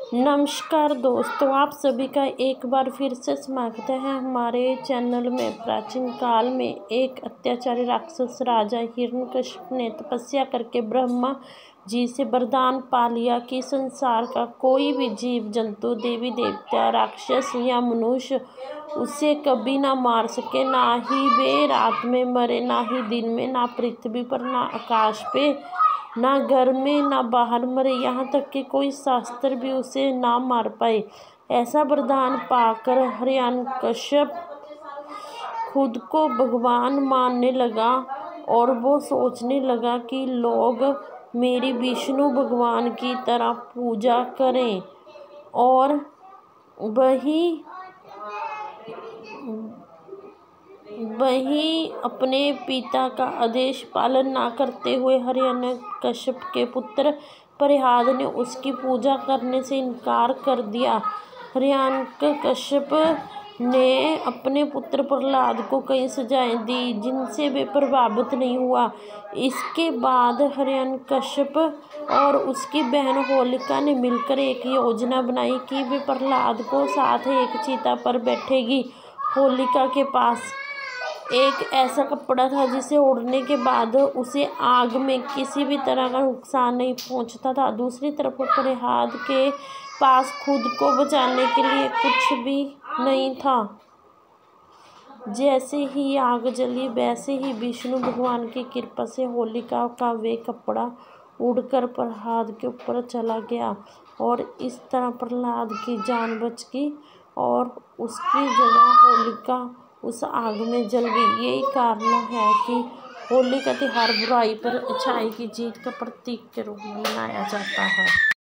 नमस्कार दोस्तों, आप सभी का एक बार फिर से स्वागत है हमारे चैनल में। प्राचीन काल में एक अत्याचारी राक्षस राजा हिरण्यकश्यप ने तपस्या करके ब्रह्मा जी से वरदान पा लिया कि संसार का कोई भी जीव जंतु, देवी देवता, राक्षस या मनुष्य उसे कभी ना मार सके। ना ही वे रात में मरे, ना ही दिन में, ना पृथ्वी पर, ना आकाश पे, ना घर में, ना बाहर मरे, यहाँ तक कि कोई शास्त्र भी उसे ना मार पाए। ऐसा वरदान पाकर हिरण्यकश्यप खुद को भगवान मानने लगा और वो सोचने लगा कि लोग मेरी विष्णु भगवान की तरह पूजा करें और वही अपने पिता का आदेश पालन न करते हुए हिरण्यकश्यप के पुत्र प्रह्लाद ने उसकी पूजा करने से इनकार कर दिया। हिरण्यकश्यप ने अपने पुत्र प्रह्लाद को कई सजाएं दी जिनसे वे प्रभावित नहीं हुआ। इसके बाद हिरण्यकश्यप और उसकी बहन होलिका ने मिलकर एक योजना बनाई कि वे प्रह्लाद को साथ एक चिता पर बैठेगी। होलिका के पास एक ऐसा कपड़ा था जिसे ओढ़ने के बाद उसे आग में किसी भी तरह का नुकसान नहीं पहुंचता था। दूसरी तरफ प्रह्लाद के पास खुद को बचाने के लिए कुछ भी नहीं था। जैसे ही आग जली वैसे ही विष्णु भगवान की कृपा से होलिका का वे कपड़ा उड़कर प्रह्लाद के ऊपर चला गया और इस तरह प्रह्लाद की जान बच गई और उसकी जगह होलिका उस आग में जल गई। यही कारण है कि होली का त्योहार बुराई पर अच्छाई की जीत का प्रतीक के रूप में मनाया जाता है।